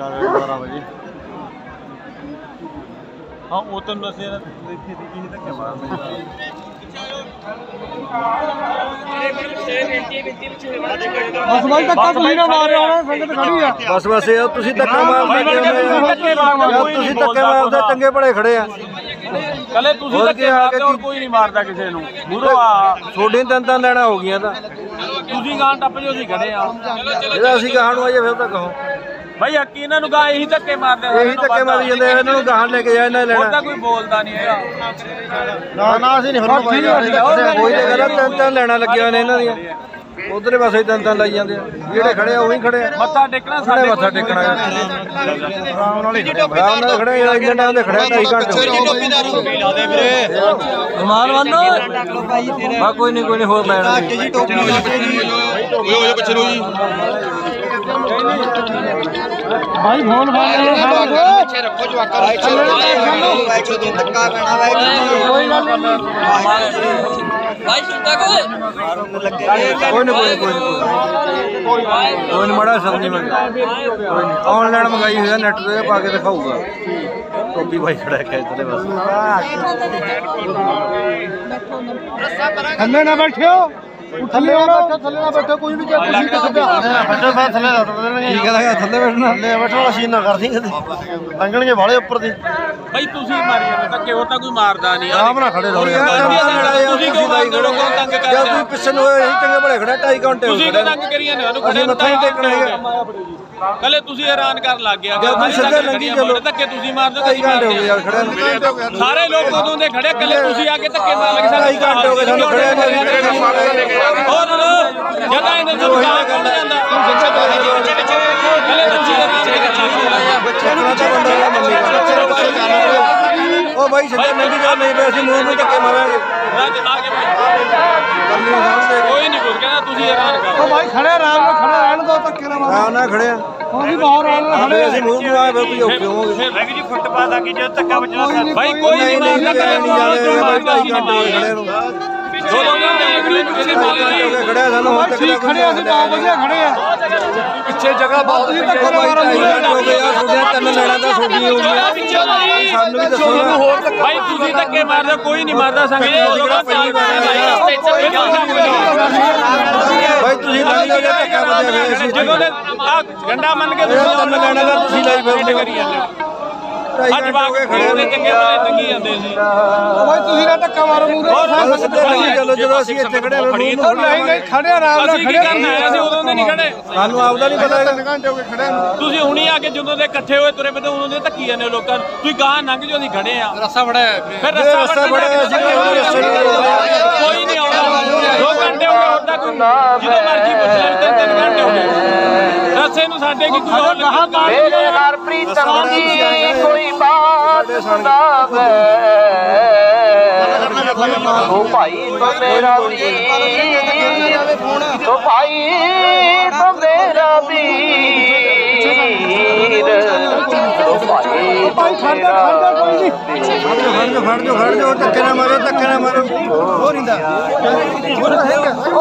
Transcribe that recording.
12 ਵਜੇ हाँ वो तो नशे देखी थी कि तक बस भाई धक्का तुसीं ना मार रहे हो संगत खड़ी है बस बस ये तुसीं धक्का मारदे तुसीं धक्के मारदे चंगे भले खड़े आ कले तुसीं धक्के मारदे और कोई नहीं मारदा किसी नूं मूरों आ थोड़ी दंदां लेना हो गईਆਂ ਤਾਂ तुसीं गां टप जो ਅਸੀਂ खड़े आ ਇਹਦਾ ਅਸੀਂ ਗਾਹਾਂ ਨੂੰ ਆਈਏ ਫਿਰ ਤਾਂ ਕਹੋ भाई हकी इन्हां नूं गा यही धक्के मारदे ਇਹੀ ਧੱਕੇ ਮਾਰੀ ਜਾਂਦੇ ਇਹਨਾਂ ਨੂੰ ਗਾਹਾਂ ਲੈ ਕੇ ਜਾ ਇਹਨਾਂ ਲੈਣਾ ਉਹਦਾ ਕੋਈ ਬੋਲਦਾ ਨਹੀਂ ਹੈਗਾ ਨਾ ਨਾ ਅਸੀਂ ਨਹੀਂ ਫਰਕ ਪਾਈ ਕੋਈ ਤੇ ਕਹਿੰਦਾ ਤਿੰਨ ਲੈਣਾ ਲੱਗਿਆ ਨੇ ਇਹਨਾਂ ਦੀਆਂ ਉਧਰਲੇ ਪਾਸੇ ਤਿੰਨ ਲਾਈ ਜਾਂਦੇ ਆ ਜਿਹੜੇ ਖੜੇ ਆ ਉਹੀ ਖੜੇ ਆ ਮੱਥਾ ਟੇਕਣਾ ਸਾਡੇ ਮੱਥਾ ਟੇਕਣਾ ਆਰਾਮ ਨਾਲ ਖੜੇ ਆ ਇੰਨੇ ਟਾਈਮ ਦੇ ਖੜੇ 2.5 ਘੰਟੇ ਲਾ ਦੇ ਵੀਰੇ रुमाल बांधो ਬਾ ਕੋਈ ਨਹੀਂ ਹੋਰ ਲੈਣਾ जी टोपी हो जा पिछे लो जी भाई फोन पिछे रखो जवाका पिछे तो धक्का पैना कोई गल नहीं भाई सुनता ਕੋਈ ਨਹੀਂ ਮਾੜਾ ਸਮਝ ਨਹੀਂ ਆਨਲਾਈਨ ਮੰਗਾਈ ਹੋਇਆ ਨੈਟ ਤੇ ਪਾ ਕੇ ਦਿਖਾਊਗਾ ਟੋਪੀ ਭਾਈ ਖੜਾ ਹੈ ਇੱਥੇ ਬਸ थल्ले ना बैठो थल्ले ना बैठो कोई भी कुर्सी पे बैठो मैं थल्ले ਠੀਕ ਹੈ ਥੱਲੇ ਬੈਠਣਾ थल्ले बैठो मशीन ना कर दी लंघणगे वाले ऊपर दी भाई तुसीं मारी ਜਾਂਦੇ ਧੱਕੇ ਹੋਰ ਤਾਂ ਕੋਈ ਮਾਰਦਾ ਨਹੀਂ आराम ना खड़े रहो ਤੁਸੀਂ ਕਿਉਂ ਮਾਰਦੇ ਹੋ ਲੋਕਾਂ ਨੂੰ ਤੰਗ ਜਦ ਕਰਦੇ ਤੁਸੀਂ ਪਿੱਛੇ ਨੂੰ ਹੋਏ ਚੰਗੇ ਭਲੇ ਖੜਾ 2.5 ਘੰਟੇ ਹੋ ਤੁਸੀਂ ਗਏ ਕਿਉਂ ਤੰਗ ਕਰੀ ਜਾਂਦੇ ਹੋ ਅਸੀਂ ਮੱਥਾ ਹੀ ਟੇਕਣਾ ਹੈਗਾ ਕੱਲੇ ਤੁਸੀਂ ਹੈਰਾਨ ਕਰਨ ਲੱਗ ਗਿਆ ਜਦ ਤੁਸੀਂ ਸਿੱਧੇ ਲੰਘੀ ਚਲੋ ਧੱਕੇ ਤੁਸੀਂ ਮਾਰਦੇ 2.5 ਘੰਟੇ ਹੋ ਗਏ ਯਾਰ ਖੜਿਆ ਨੂੰ ਸਾਰੇ ਲੋਕ ਉਦੋਂ ਦੇ ਖੜੇ ਕੱਲੇ ਤੁਸੀਂ ਆ ਕੇ ਧੱਕੇ ਮਾਰ ਲਗੇ 2.5 ਘੰਟੇ ਹੋ ਗਏ ਸਾਨੂੰ ਖੜਿਆ ਹੋਰ ਜਦਾਂ ਇਹਨਾਂ ਨੂੰ ਗਾਲਾਂ ਕੱਢ ਜਾਂਦਾ ਕੱਲੇ ਉਹ ਭਾਈ ਸਿੱਧੇ ਲੰਘੀ ਜਾ ਨਹੀਂ ਪਏ ਅਸੀਂ ਮੂੰਹ ਨੂੰ ਧੱਕੇ ਮਾਰਾਂਗੇ ਕੋਈ ਨਹੀਂ ਕੁਝ ਕਹਿੰਦਾ ਤੁਸੀਂ ਹੈਰਾਨ ਕਰ ओ भाई खड़े आराम में खड़े रहने दो धक्के ना मारो ਆਰਾਮ ਨਾਲ ਖੜਿਆ हम भी बाहर आने खड़े ਅਸੀਂ ਮੂੰਹ ਨੂੰ ਆਏ ਫਿਰ ਤੁਸੀਂ ਔਖੇ ਹੋਵੋਗੇ ਲੱਗ ਜੀ ਫੁੱਟਪਾਥ ਆ ਕਿ ਜਦੋਂ ਧੱਕਾ ਵੱਜਣਾ ਭਾਈ ਕੋਈ ਨਹੀਂ ਮਾਰਦਾ ਕੱਲੇ ਨਹੀਂ ਜਾਣੇ 2.5 ਘੰਟੇ ਹੋਏ ਖੜੇ ਨੂੰ ਦੋ ਲੋਕਾਂ ਦੇ ਅਗਲੇ ਨੂੰ ਕਿਸੇ ਮਾਰਦੇ ਹੋ ਖੜਿਆ ਸਾਨੂੰ ਹੁਣ ਤੱਕ ठीक खड़े ਅਸੀਂ ਬਹੁਤ ਵਧੀਆ ਖੜੇ ਆ ਪਿੱਛੇ ਜਗ੍ਹਾ ਬਹੁਤ ਤੁਸੀਂ ਧੱਕੇ ਨਾ ਮਾਰੋ ਹੋ ਗਿਆ ਤੁਹਾਡੇ ਤਿੰਨ ਲੈਣਾ ਤਾਂ ਛੋਟੀ ਹੋ ਗਈ ਸਾਨੂੰ ਵੀ ਦੱਸੋ ਨਾ ਭਾਈ ਤੁਸੀਂ ਧੱਕੇ ਮਾਰਦੇ ਕੋਈ ਨਹੀਂ ਮਾਰਦਾ ਸੰਗੇ ਭਾਈ ਤੁਸੀਂ ਲੰਘ ਜਾਓ ਜਾਂ ਧੱਕਾ ਵੱਜਿਆ ਫਿਰ ਅਸੀਂ ਜਦੋਂ ਦੇ ਆ ਗੰਡਾ ਮੰਨ ਕੇ ਤਿੰਨ ਲੈਣਾ ਤਾਂ ਤੁਸੀਂ ਲਾਈ ਫਿਰਦੇ ਕਰੀ ਜਾਂਦੇ ਅੱਜ 2.5 ਬਾਗ ਘੰਟੇ ਹੋ ਗਏ ਖੜੇ ਚੰਗੇ ਵਾਲੇ ਲੰਗੀ ਜਾਂਦੇ ਸੀ भाई ਤੁਸੀਂ ਨਾ ਧੱਕਾ ਮਾਰੋ ਮੂਰੇ ਸਿੱਧੇ ਲੰਘੀ ਚੱਲੋ ਜਦੋਂ ਅਸੀਂ ਇੱਥੇ ਖੜੇ ਹੋਏ ਮੂੰਹ ਨੂੰ ਨਹੀਂ ਖੜੇ ਆਰਾਮ ਨਾਲ ਅਸੀਂ ਕੀ ਖੜੇ ਕਰਨਾ ਹੈ ਅਸੀਂ ਉਦੋਂ ਦੇ ਨਹੀਂ ਖੜੇ ਸਾਨੂੰ ਆਪਦਾ ਨਹੀਂ ਪਤਾ ਹੈਗਾ ਘੰਟੇ ਹੋ ਗਏ ਖੜੇ ਤੁਸੀਂ ਹੁਣੀ ਆ ਕੇ ਜਦੋਂ ਦੇ ਇਕੱਠੇ ਹੋਏ ਤੁਰੇ ਪਏ ਉਦੋਂ ਦੇ ਧੱਕੀ ਜਾਂਦੇ ਲੋਕਾਂ ਨੂੰ ਤੁਸੀਂ ਗਾਂ ਲੰਘ ਜੋ ਅਸੀਂ ਖੜੇ ਆ रस्सा बड़ा है ਫਿਰ ਰਸਤਾ ਬੜਾ ਅਸੀਂ ਕੋਈ ਨਹੀਂ ਆਉਂਦਾ 2 ਘੰਟੇ ਹੋ ਗਏ ਹੋਰ ਤਾਂ ਕੋਈ ਜਦੋਂ ਮਰਜ਼ੀ ਪੁੱਛ ਲੈ 3 ਘੰਟੇ ਹੋ ਗਏ ਰਸੇ ਨੂੰ ਸਾਡੇ ਕੀ ਕੋਈ ਹੋਰ ਲੱਗਾ ਮੇਰੇ ਹਰਪ੍ਰੀਤ ਦੀ ਕੋਈ ਬਾਤ ਸੁਣਾਵੇ ਤੋ ਭਾਈ ਤੋਂ ਮੇਰਾ ਵੀਰ ਤੋ ਭਾਈ ਤੋਂ ਮੇਰਾ ਵੀਰ ਤੋ ਭਾਈ ਖੜ ਜਾ ਧੱਕੇ ਨਾ ਮਾਰੋ ਹੋਰ ਨਹੀਂ ਦਾ